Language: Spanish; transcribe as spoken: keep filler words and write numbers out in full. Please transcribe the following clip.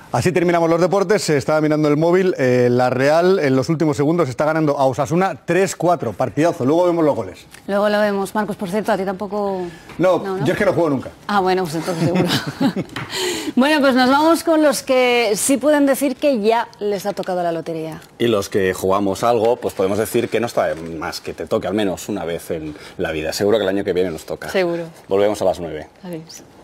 Así terminamos los deportes. Se estaba mirando el móvil. Eh, la Real en los últimos segundos está ganando a Osasuna tres cuatro. Partidazo. Luego vemos los goles. Luego lo vemos. Marcos, por cierto, a ti tampoco... No, no, ¿no? Yo es que no juego nunca. Ah, bueno, pues entonces seguro. Bueno, pues nos vamos con los que sí pueden decir que ya les ha tocado la lotería. Y los que jugamos algo, pues podemos decir que no está de más que te toque al menos una vez en la vida. Seguro que el año que viene nos toca. Seguro. Volvemos a las nueve. Adiós.